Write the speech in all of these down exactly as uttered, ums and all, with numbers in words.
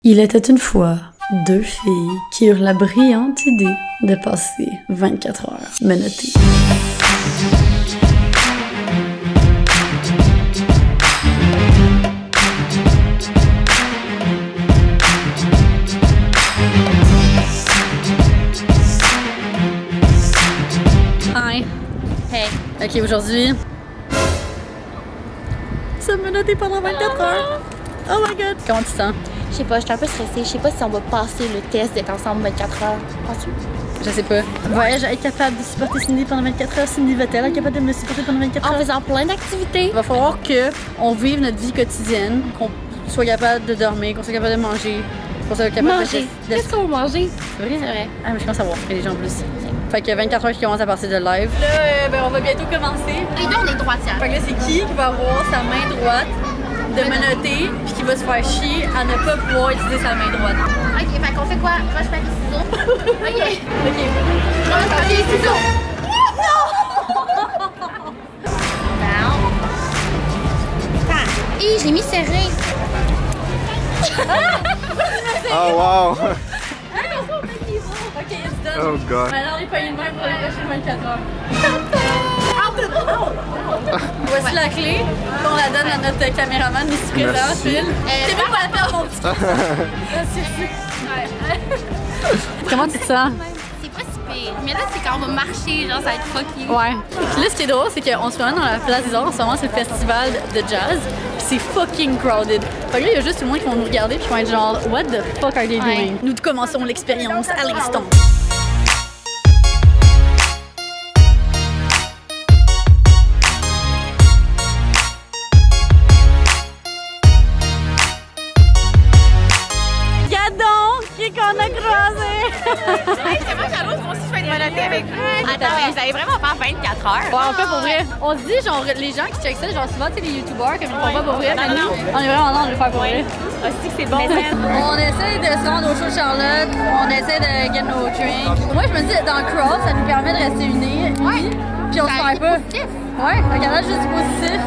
Il était une fois deux filles qui eurent la brillante idée de passer vingt-quatre heures menottées. Hi. Hey. Ok, aujourd'hui, ça m'a noté pendant vingt-quatre heures. Oh my god. Comment tu te sens? Je sais pas, je suis un peu stressée. Je sais pas si on va passer le test d'être ensemble vingt-quatre heures. Penses-tu? Je sais pas. Ouais, j'ai être capable de supporter Cindy pendant vingt-quatre heures. Cindy va-t-elle être capable de me supporter pendant vingt-quatre heures? En faisant plein d'activités. Il va falloir qu'on vive notre vie quotidienne, qu'on soit capable de dormir, qu'on soit capable de manger, qu'on soit capable manger. de... Qu'est-ce qu'on va manger? C'est vrai? C'est vrai. Ah, mais je commence à voir les gens en plus. Fait que vingt-quatre heures qui commencent à passer de live. Là, euh, ben, on va bientôt commencer. Les deux, on est droitières. Fait que là, c'est qui qui va avoir sa main droite de menotter, puis qui va se faire chier à ne pas pouvoir utiliser sa main droite. Ok, fait qu'on fait quoi? Moi, je fais les ciseaux. Ok. Ok. Moi, je fais les ciseaux. Non! Attends. Hi, je l'ai mis serré. Oh wow! Ok, it's done. Oh god. Alors, les poignées de main pour les prochaines vingt-quatre heures. Voici la clé. On la donne à notre caméraman ici présent, Phil. C'est bon pour la perdre, mon petit. Comment tu te sens? C'est pas si pire. Mais là, c'est quand on va marcher, genre, ça va être fucky. Ouais. Puis là, ce qui est drôle, c'est qu'on se promène dans la place des arts. En ce moment, c'est le festival de jazz. Puis c'est fucking crowded. Fait que là, il y a juste tout le monde qui vont nous regarder. Puis qui vont être genre, what the fuck are they Ouais. doing? Nous commençons l'expérience à l'instant. Qu'on a croisé! Hey, c'est moi jalouse, moi aussi je fais une monoté avec vous. Attends, mais vous allez vraiment faire vingt-quatre heures. Ouais, en fait, pour vrai, on se dit, genre, les gens qui checkent ça, genre, souvent, tu sais, les youtubeurs, comme ils font pas pour vrai, mais nous, on est vraiment dans de le faire pour vrai. Aussi que c'est bon. On essaie de se rendre au show Charlotte, on essaie de get nos drinks. Moi, je me dis, dans le crowd, ça nous permet de rester unis, unis puis on se perd pas. Ouais, regardez juste du positif.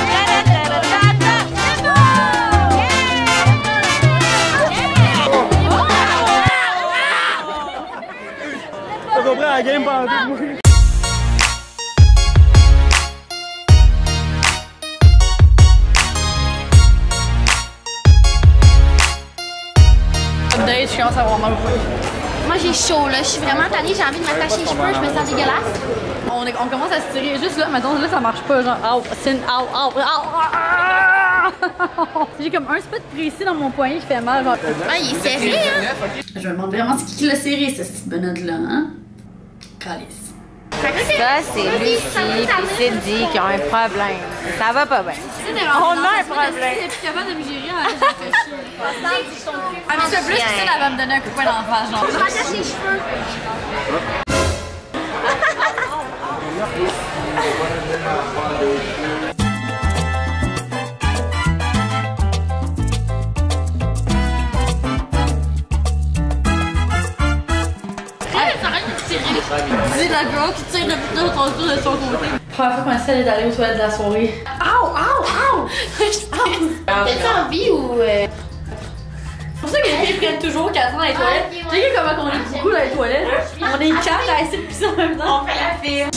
T'as compris la game pendant tout le monde? Update, je commence à avoir mal au poignet. Moi j'ai chaud là, je suis vraiment tannée, j'ai envie de m'attacher les cheveux, je me sens dégueulasse. On, est, on commence à se tirer juste là, maintenant là ça marche pas, genre, au, c'est une, au, au, au, j'ai comme un spot précis dans mon poignet qui fait mal, genre. Ah, il est serré, hein? Je me demande vraiment c'est qui l'a serré, cette petite benotte là, hein? Calice. Ça, c'est Lucie et Cindy qui ont un problème. Ça va pas bien. On a un problème. Elle est plus capable de me gérer, en fait, ça fait chier. Un petit peu plus, puis ça, elle va me donner un coup de poing dans la face, genre. Je m'attache les cheveux. Dis la girl qui tire le putain de ton tour de son côté. Première fois qu'on essaie d'aller aux toilettes de la soirée. Ow, ow, ow! T'as-tu envie ou. Euh... C'est pour ça que les filles prennent toujours quatre ans dans les toilettes. Ok, ouais. J'ai vu comment on est beaucoup dans les toilettes. On est quatre à essayer de pisser en même temps. On fait la file.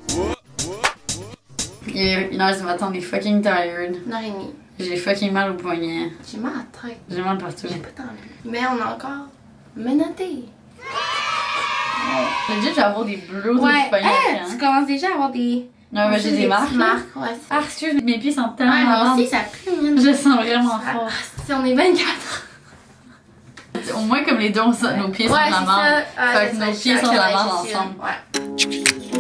Il est une heure du matin, on est fucking tired. Une heure et demie. J'ai fucking mal au poignet. J'ai mal à la tête. J'ai mal partout. J'ai pas tant envie. Mais on a encore menotté. Legit, je vais avoir des bleus Ouais, du poignet. hey, hein. tu commences déjà à avoir des. Non, mais j'ai des marques. petites marques, ouais. Ah, excuse, mes pieds sont Ouais, tellement moi mal. aussi, ça a pris une. Je sens vraiment Ah, fort. si on est vingt-quatre. Au moins, comme les deux, on sent- nos pieds sont Ouais, de la c'est merde. ça. Fait que nos pieds sont de la merde ensemble. Ouais.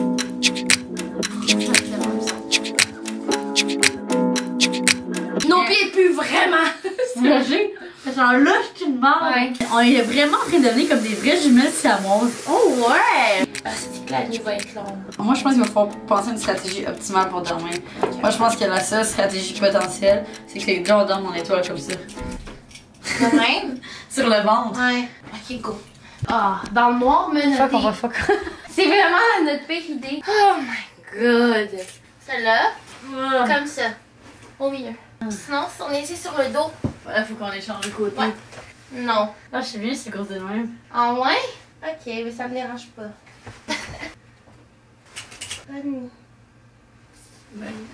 Nos pieds puent vraiment. Imagine, genre là, je suis une merde. Ouais. On est vraiment en train de devenir comme des vraies jumelles siamoises. Oh ouais! Ah, c'est que la nuit va être longue. Moi, je pense qu'il va falloir penser à une stratégie optimale pour dormir. Moi, je pense que la seule stratégie potentielle, c'est que les deux on dorme en étoile comme ça. De même? Sur le ventre. Ouais. Ok, go. Ah, dans le noir, menotté. Fuck, on va fuck. C'est vraiment notre pire idée. Oh my god. Celle-là, comme ça. Au milieu. Sinon, si on est ici sur le dos. Voilà, faut qu'on échange de côté. Ouais. Non. Ah, je sais bien, c'est gros de même. En moins? Ok, mais ça me dérange pas. Bonne nuit. Bonne nuit.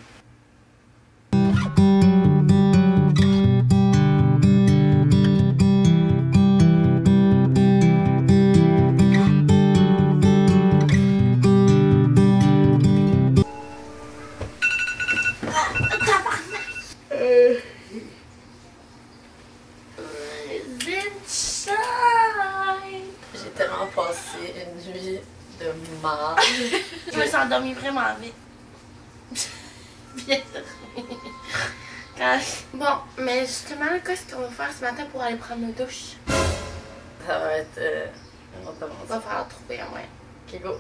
J'ai tellement passé une nuit de marde. Je me suis endormie vraiment vite. Bien dormi. Quand... Bon, mais justement, qu'est-ce qu'on va faire ce matin pour aller prendre nos douches? Ça va être euh, une autre On aventure. va falloir trouver un moyen. Ok, go.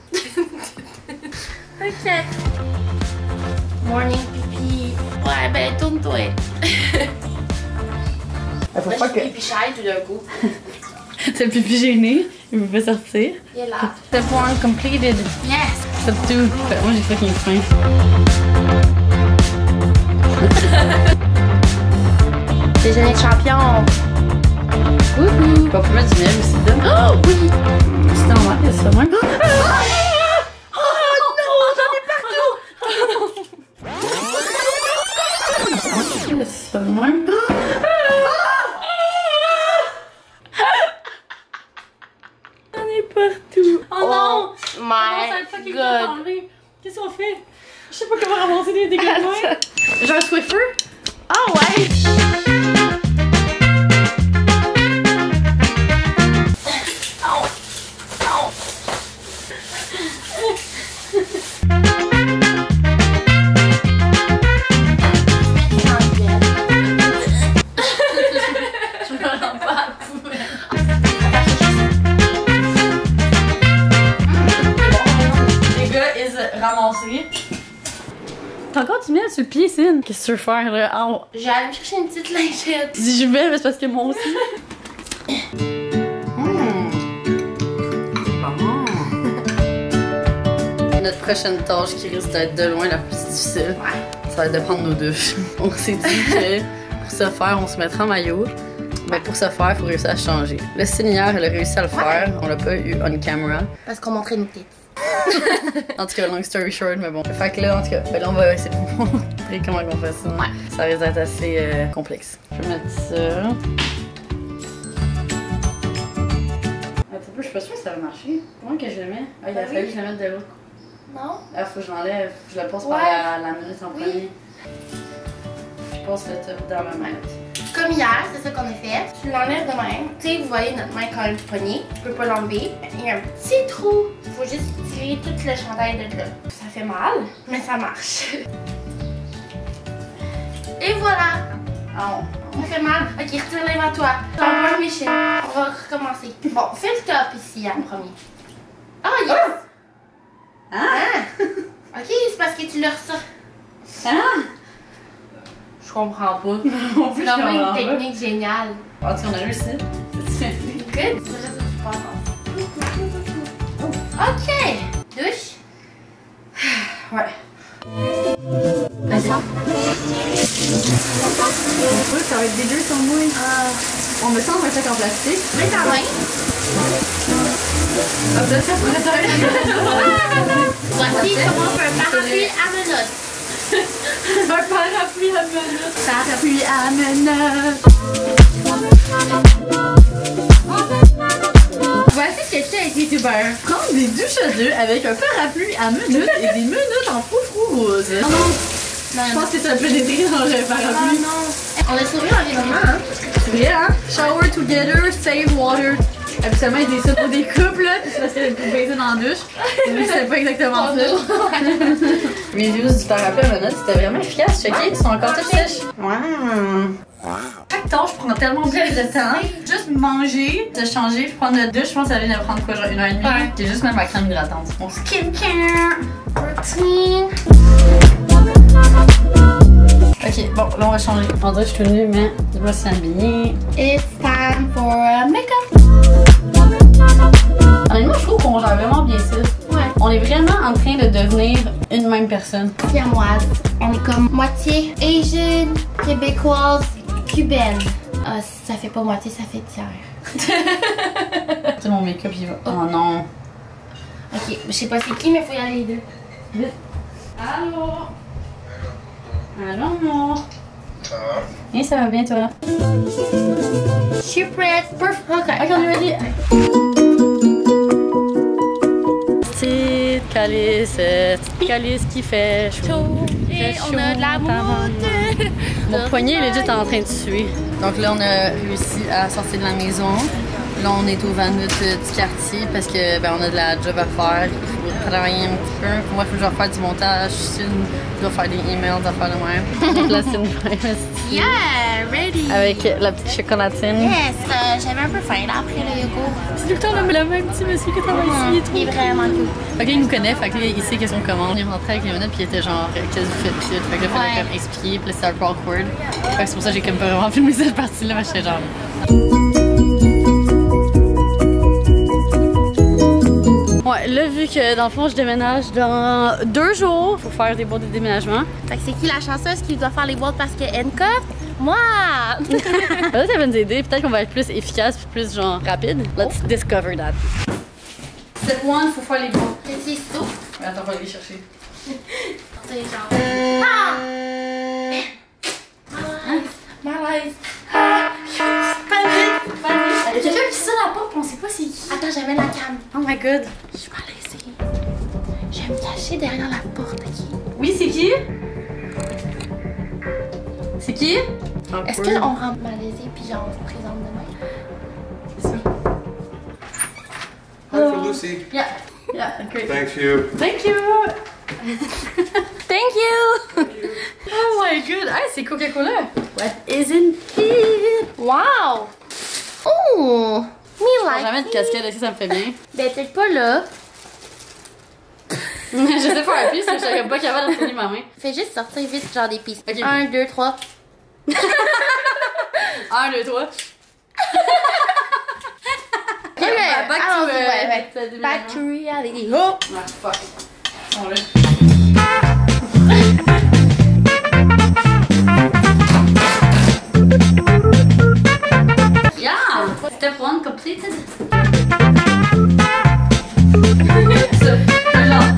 Ok. Morning pipi. Ouais, ben tourne-toi. Il faut Moi, pas je que. suis pipi shy tout d'un coup. T'as le pipi gêné, il veut pas sortir. Il est là. Step one completed. Yes! Step two. Fait, moi j'ai fucking faim. Déjeuner de champion. Wouhou! On peut mettre du miel aussi dedans. Oh oui! C'est normal, c'est ça même. C'est ça même. J'en ai partout. Oh non! My god. Qu'est-ce qu'on fait? Je sais pas comment ramasser des dégâts. Genre un Swiffer? Ah ouais! Je me rends pas à la poubelle. Les gars, ils ramassés. T'as encore du miel sur le pied, Cine? Qu'est-ce que tu veux faire là? Ah, oh. J'allais me chercher une petite lingette. Si je vais, mais c'est parce que moi aussi. Notre prochaine tâche qui risque d'être de loin la plus difficile, ça va être de prendre nos douches. On s'est dit que pour ce faire, on se mettra en maillot. Mais pour ce faire, il faut réussir à changer. Le Seigneur, elle a réussi à le faire. On l'a pas eu on camera. Parce qu'on montrait une tête. En tout cas, long story short, mais bon. Fait que là, en tout cas, ben là, on va essayer de vous montrer comment on fait ça. Ouais. Ça risque d'être assez euh, complexe. Je vais mettre ça. Attends, je suis pas sûre que ça va marcher. Comment que je le mets? Ah, il a Ben fallu oui. que je le mette de l'autre. Non? Ah, faut que je l'enlève. Faut que je le passe Ouais. par la, la minute en Oui. premier. Je passe le top dans ma main. Comme hier, c'est ça qu'on a fait. Tu l'enlèves de même. Tu sais, vous voyez notre main quand même poignée. Tu peux pas l'enlever. Il y a un petit trou. Il faut juste tirer tout le chandail de là. Ça fait mal, mais ça marche. Et voilà. Oh. Ça fait mal. Ok, retire les à toi. T'envoies mes chines. On va recommencer. Bon, fais le top ici en premier. Ah, yes! Hein? Ah. Ok, c'est parce que tu le ressors. Hein? Je comprends pas. Non plus, C'est je vraiment comprends une pas. technique géniale. En tout cas, on a réussi. C'est Good. C'est juste que tu penses. Ok. Douche. Ouais. Attends. Ça va être dégueu sans moi. On met ça en un sac en plastique. Mets ta main. Ah, peut-être ça pourrait être. Voici comment on fait un parapluie à menottes. Un parapluie à menottes. Parapluie à menottes. Voici ce que tu fais avec YouTuber. Prendre des douches à deux avec un parapluie à menottes et des menottes en froufrou rose. Non, non. Non, Je pense que ça peut pénétrer dans le Ah parapluie. non. On a sauvé l'environnement, hein? C'est vrai, hein? Shower together, save water. Habituellement, ils disent ça pour des couples, là. C'est parce que pour baiser dans la douche. Mais c'est pas exactement ça. Mes views du parapluie à menottes, c'était vraiment efficace. Checké, ils sont encore toutes sèches. Wow. Chaque tâche prend tellement plus de temps. Juste manger, te changer, puis prendre notre douche, je pense que ça vient de prendre quoi, genre une heure et demie. Ouais. J'ai juste même ma crème hydratante. Mon skincare. Routine. Ok, bon, là on va changer. On dirait que je suis toute nue, mais je vais s'habiller. It's time for a makeup. Honnêtement, je trouve qu'on gère vraiment bien ça. Ouais. On est vraiment en train de devenir une même personne. Siamoise. On est comme moitié Asian, québécoise, cubaine. Ah, ça fait pas moitié, ça fait tiers. Tout mon make-up, il va. Oh non. Ok, je sais pas c'est qui, mais faut y aller les deux. Vite. Allô? Allô? Ça va? Oui, ça va bien, toi? Je suis prête. Perfect. Ok, Ok, on est ready. Petite calice, petite calice qui fait chaud. Et on a de la moumoute. Mon poignet est legit en train de suer. Donc là, on a réussi à sortir de la maison. Là, on est au vingt minutes du quartier parce que ben, on a de la job à faire. Il faut travailler un petit peu. Pour moi, il faut que je dois faire du montage. Je dois faire des emails, des affaires de même. Donc là, c'est une vraie Yeah, ready. avec la petite chocolatine. Yes, euh, j'avais un peu faim là après le yogourt. C'est tout le temps le, le même petit monsieur qui travaille ici. Il est trop Il est vraiment cool. Fait que là, il nous connaît, fait que là, il sait qu'est-ce qu'on commande. Il est rentré avec les menottes, puis il était genre, qu'est-ce que vous faites? Fait que là, il fallait Ouais. comme expliquer, puis là, c'était un peu awkward. Fait que c'est pour ça que j'ai comme pas vraiment filmé cette partie-là, mais j'étais genre. Ouais, là, vu que dans le fond, je déménage dans deux jours pour faire des boîtes de déménagement. Fait que c'est qui la chanceuse qui doit faire les boîtes parce que N K? Moi! Là, ça va nous aider. Peut-être qu'on va être plus efficace puis plus genre rapide. Let's discover that. Step one, faut faire les boîtes. C'est ça. Mais attends, on va aller les chercher. C'est genre. Ah! Malaise. Ah! Panique! Panique! Il y a quelqu'un qui sonne à la porte, on sait pas c'est qui. Attends, j'avais la cam. Oh my god. Je suis malaisée. Je vais me cacher derrière la porte, ok? Oui, c'est qui? C'est qui? Est-ce qu'on rend malaisé puis genre on se présente demain? Hi for Lucy. Yeah. Yeah, great. Thank you. Thank you. Thank you! Oh my god. Ah, c'est Coca-Cola. What is in here? Wow! Oh! Me Je like. jamais de casquette, est-ce que ça me fait bien? Ben, peut-être pas là. Je sais pas appuyer parce que je suis pas capable de tenir ma main. Fais juste sortir vite, genre des pistes. Ok. Un, deux, trois. Un, deux, trois. Ok, bah, back to, allons-y, euh, ouais, ouais. ta déménagement. Back to reality. Oh! Ah, fuck. On l'a. Yeah! Step one completed. So, genre.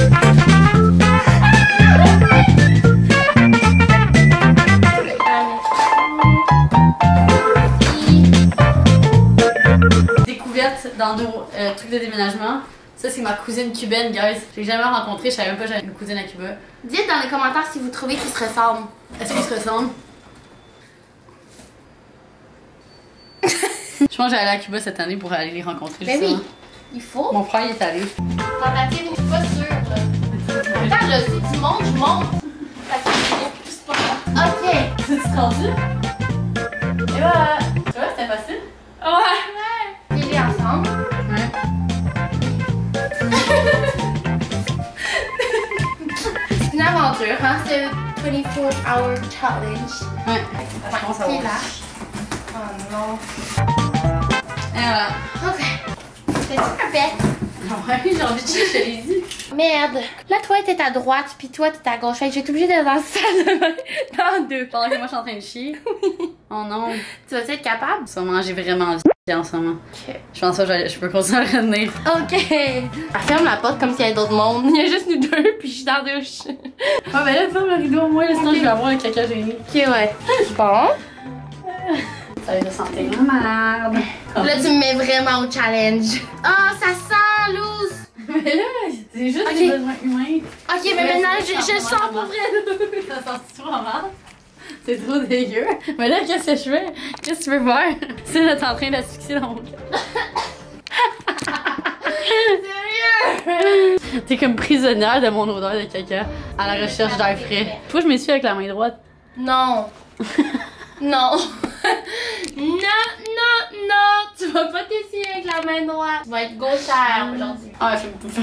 Découverte dans nos euh, trucs de déménagement. Ça, c'est ma cousine cubaine, guys. J'ai jamais rencontré, je savais même pas que j'avais une cousine à Cuba. Dites dans les commentaires si vous trouvez qu'ils se ressemblent. Est-ce qu'ils se ressemblent? Je pense que j'allais à Cuba cette année pour aller les rencontrer. Ben oui, justement. il faut. Mon frère, il est allé. Tentative, je suis pas sûre. là. Attends, là, si tu montes, je monte. Fait que c'est pas grave. Ok. Tu te rendu? Et voilà. Tu vois, c'était facile? Ouais. Vivez ensemble. Ouais. C'est une aventure, hein? C'est le vingt-quatre hour challenge. Ouais. Ouais, Je pense à c'est voir. là. Oh non. Et voilà. Ok. C'est super bête. Ouais, j'ai envie de chier, je te l'ai dit. Merde. Là, toi, t'es à droite, puis toi, t'es à gauche. Fait que je vais être obligée d'être dans la salle de bain dans deux. Pendant que moi, je suis en train de chier. Oh non. Tu vas être capable? Sûrement, j'ai vraiment envie de chier en ce moment. Ok. Je pense pas que je- je peux continuer à revenir. Ok. Elle ferme la porte comme s'il y avait d'autres mondes. Il y a juste nous deux, puis je suis dans la douche. Ah, ben là, ferme le rideau, moi, sinon je vais avoir un caca gêné. Ok, ouais. Bon. Ça va être sentir la merde. Là, tu me mets vraiment au challenge. Ah, ça sent loose. Mais là, c'est juste Ok. des besoins humains. Ok, mais Ouais, maintenant, ça je, sent je sens vraiment pour vrai. Ça sent trop mal. C'est trop dégueu. Mais là, qu'est-ce que je fais? Qu'est-ce que tu veux faire? C'est d'être en train d'asphyxier dans mon cœur. Sérieux? T'es comme prisonnière de mon odeur de caca à la recherche d'air frais. Toi, je m'essuie avec la main droite. Non. Non. Non, non, non. Tu vas pas t'essuyer avec la main droite. Tu vas être gauchère aujourd'hui. Ah,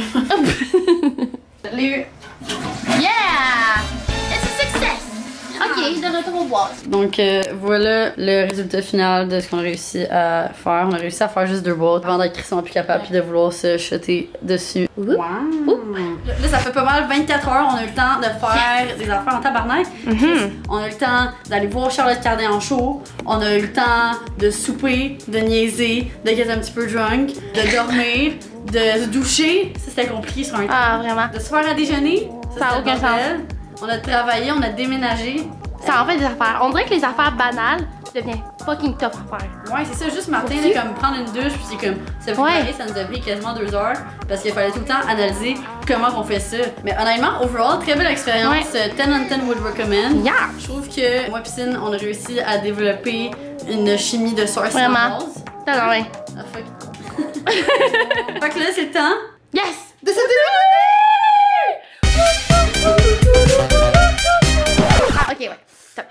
je l'ai eu. Yeah! It's a success! Ok, de retour au bois. Donc euh, voilà le résultat final de ce qu'on a réussi à faire. On a réussi à faire juste deux boîtes avant d'être crissement plus capable puis de vouloir se jeter dessus. Wow! Là, ça fait pas mal vingt-quatre heures, on a eu le temps de faire yes. des affaires en tabarnak. Mm-hmm. On a eu le temps d'aller voir Charlotte Cardin en show. On a eu le temps de souper, de niaiser, de get un petit peu drunk, de dormir, de se doucher. Ça, c'était compliqué sur un temps. Ah, vraiment. De se faire à déjeuner. Ça n'a aucun sens. On a travaillé, on a déménagé. Ça en fait des affaires. On dirait que les affaires banales deviennent fucking tough à faire. Ouais, c'est ça. Juste Martin, là, comme prendre une douche, puis c'est comme se préparer, ouais. Ça nous a pris quasiment deux heures parce qu'il fallait tout le temps analyser comment on fait ça. Mais honnêtement, overall, très belle expérience. Ouais. ten on ten would recommend. Yeah. Je trouve que moi, Piscine, on a réussi à développer une chimie de source. Vraiment. Non, non, ouais. Ah, fuck. Fait que là, c'est le temps. Yes! De se déménager! Ah, ok, ouais. Top.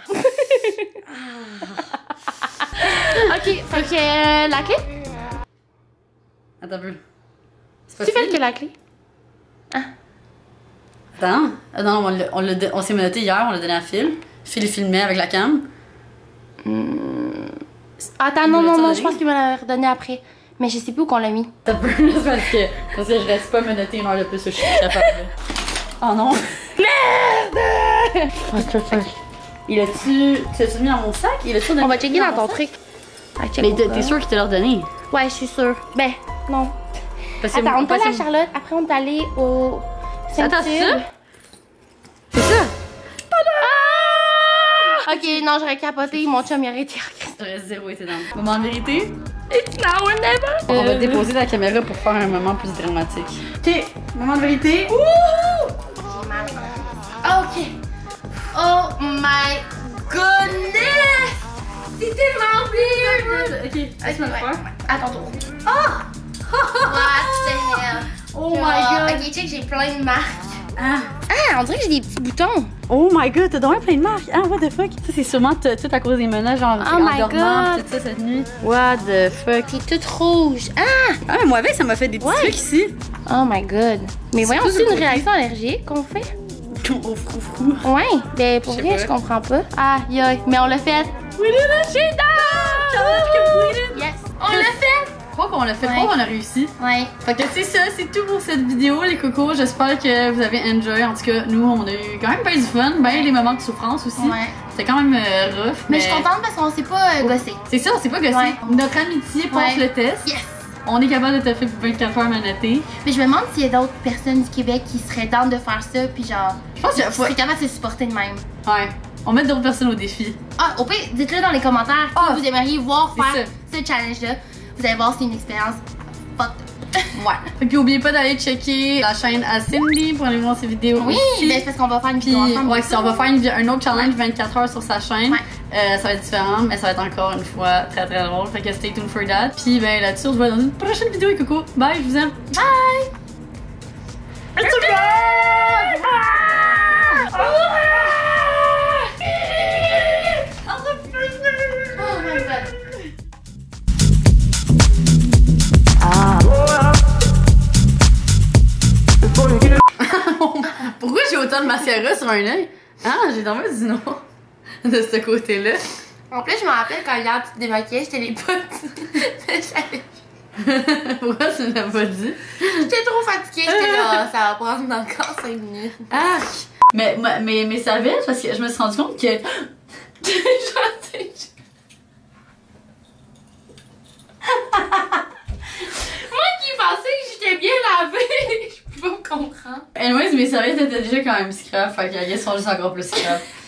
Ok, fait que euh, la clé? Attends un peu. Tu fais que la clé? Ah. Attends. Ah non, on, on, on s'est menotté hier, on l'a donné à Phil. Phil filmait avec la cam. Hmm. Attends, non, non, non, je pense qu'il me l'a redonné après. Mais je sais plus où qu'on l'a mis. T'as peu, parce que, parce que je reste pas menotté une heure de plus, je suis capable. Oh non. Merde! Fuck, fuck, fuck. Il a-tu. Tu l'as-tu mis dans mon sac? Il a-tu On va checker dans ton truc. Mais t'es sûre qu'il te l'a redonné? Ouais, je suis sûre. Ben, non. Parce Attends, on est allé à Charlotte, après on est allé au. Attends, c'est ça? C'est ça? Ah! Ok, non, j'aurais capoté, mon chum il aurait été. J'aurais zéro été dans le moment de vérité. It's now or never. On va déposer la caméra pour faire un moment plus dramatique. Ok, moment de vérité. Ouh! J'ai mal. Ok. Oh my goodness! C'est tellement weird! Ok, laisse-moi le faire. Attends, tour. Oh! What the hell? Oh my god! Ok, check, j'ai plein de marques. Ah! Ah, on dirait que j'ai des petits boutons. Oh my god, t'as donc plein de marques! Ah, what the fuck? Ça, c'est sûrement tout à cause des menaces, genre oh en dormant, tout ça cette nuit. What the fuck? T'es toute rouge. Ah! Ah, mais moi avec, ça m'a fait des petits ouais. trucs ici. Oh my god. Mais voyons, c'est une réaction allergique qu'on fait? Au frou-frou. Ouais, ben pour vrai, je comprends pas. Ah, yoï, mais on l'a fait. We did it! She died! Yes! On l'a fait! Je crois qu'on l'a fait, je crois qu'on a réussi. Ouais. Fait que c'est ça, c'est tout pour cette vidéo, les cocos. J'espère que vous avez enjoy. En tout cas, nous, on a eu quand même pas du fun, ben des moments de souffrance aussi. Ouais. C'était quand même euh, rough. Mais, mais je suis contente parce qu'on s'est pas euh, gossé. C'est ça, on s'est pas gossé. Ouais. Notre amitié passe ouais. le test. Yes! On est capable de te faire pour vingt-quatre heures manotées. Mais je me demande s'il y a d'autres personnes du Québec qui seraient dans de faire ça, puis genre. Je pense qu'il faut être capable de se supporter de même. Ouais. On met d'autres personnes au défi. Ah, au pire, dites-le dans les commentaires oh, si vous aimeriez voir faire ce challenge-là. Vous allez voir, c'est une expérience fucked. Ouais. Fait que n'oubliez pas d'aller checker la chaîne à Cindy pour aller voir ses vidéos. Oui, aussi. Ben c'est parce qu'on va faire une vidéo Puis, ensemble. Ouais, on va faire une, un autre challenge vingt-quatre heures sur sa chaîne. Ouais. Euh, ça va être différent, mais ça va être encore une fois très très drôle. Fait que stay tuned for that. Puis ben là-dessus, on se voit dans une prochaine vidéo, les cocos. Bye, je vous aime. Bye! It's a wrap! Oh my god. Pourquoi j'ai autant de mascara sur un œil? Ah, j'ai tombé du nom de ce côté-là. En plus, je me rappelle quand hier tu te démaquillais, j'étais les potes. Pourquoi tu ne l'as pas dit? J'étais trop fatiguée, j'étais là, ça va prendre encore cinq minutes. Ah! Mais, mais, mais ça va, parce que je me suis rendu compte que. Moi qui pensais que j'étais bien lavée, je peux pas me comprendre. Anyways, mes serviettes étaient déjà quand même scrap, fait qu'elles sont juste encore plus scrap.